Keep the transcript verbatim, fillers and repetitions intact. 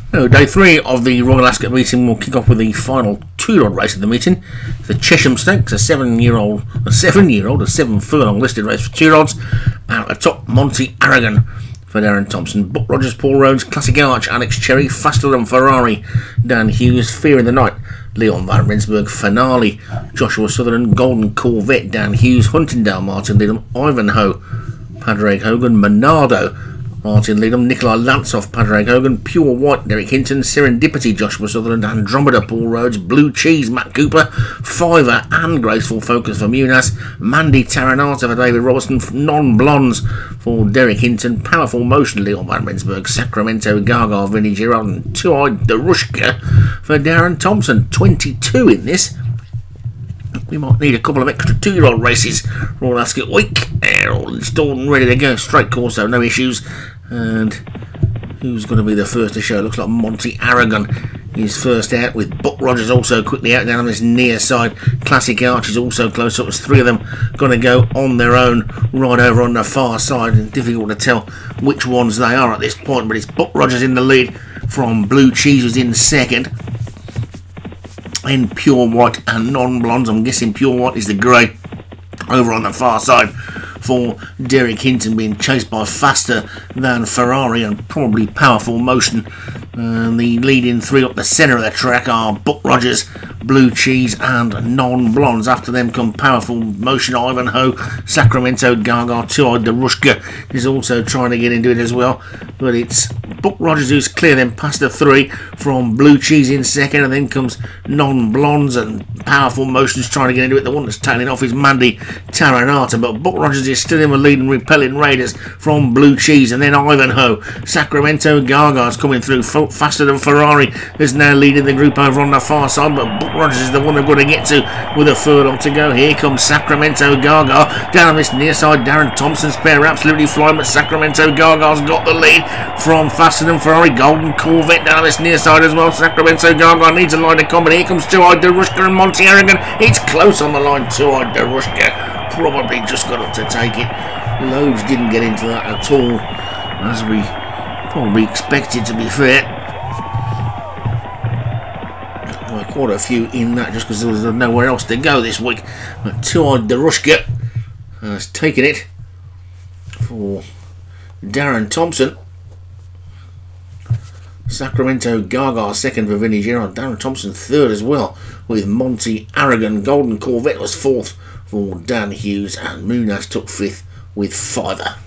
So day three of the Royal Ascot meeting will kick off with the final two-year-old race of the meeting. The Chesham Stakes, a seven-year-old, a seven-year-old, a seven-furlong listed race for two-year-olds. And at the top, Monty Aragon for Darren Thompson. Buck Rogers, Paul Rhodes, Classic Arch, Alex Cherry, Faster Than Ferrari, Dan Hughes, Fear in the Night, Leon Van Rensburg, Finale, Joshua Sutherland, Golden Corvette, Dan Hughes, Huntingdale, Martin Leadham, Ivanhoe, Padraig Hogan, Monado, Martin Leadham, Nikolai Lansoff, Padraig Hogan, Pure White, Derek Hinton, Serendipity, Joshua Sutherland, Andromeda, Paul Rhodes, Blue Cheese, Matt Cooper, Fiver and Graceful Focus for Munas, Mandy Taranata for David Robertson, Non-Blondes for Derek Hinton, Powerful Motion, Leon Van Rensburg, Sacramento, Gaga, Vinnie Girard, and Two-Eyed Darushka for Darren Thompson. twenty-two in this. We might need a couple of extra two-year-old races. Royal Ascot week. They're all installed and ready to go. Straight course, so no issues. And who's going to be the first to show? Looks like Monty Aragon is first out, with Buck Rogers also quickly out down on this near side. Classic Arch is also close up. There's three of them going to go on their own right over on the far side. And difficult to tell which ones they are at this point, but it's Buck Rogers in the lead from Blue Cheese, who's in second. In Pure White and Non-Blondes. I'm guessing Pure White is the grey over on the far side for Derek Hinton, being chased by Faster Than Ferrari and probably Powerful Motion. And the leading three up the centre of the track are Buck Rogers, Blue Cheese and Non-Blondes. After them come Powerful Motion, Ivanhoe, Sacramento, Gaga, Two-Eyed Darushka is also trying to get into it as well. But it's Buck Rogers who's clear, then past the three from Blue Cheese in second, and then comes Non-Blondes and Powerful Motion's trying to get into it. The one that's tailing off is Mandy Taranata, but Buck Rogers is still in the lead and repelling Raiders from Blue Cheese, and then Ivanhoe, Sacramento, Gaga's coming through. Faster Than Ferrari is now leading the group over on the far side, but Buck Rogers is the one they're going to get to with a furlong to go. Here comes Sacramento Gaga down on this near side. Darren Thompson's pair absolutely flying, but Sacramento Gaga's got the lead from Faster Than Ferrari. Golden Corvette down on this near side as well. Sacramento Gaga needs a line to come, but here comes Two-Eyed Darushka and Monty Aragon. It's close on the line. Two-Eyed Darushka probably just got up to take it. Loads didn't get into that at all, as we probably expected, to be fair. Well, quite a few in that just because there was nowhere else to go this week. But Two-Eyed Darushka has taken it for Darren Thompson. Sacramento Gaga second for Vinnie Girard. Darren Thompson third as well, with Monty Aragon. Golden Corvette was fourth for Dan Hughes, and Munas took fifth with Fiver.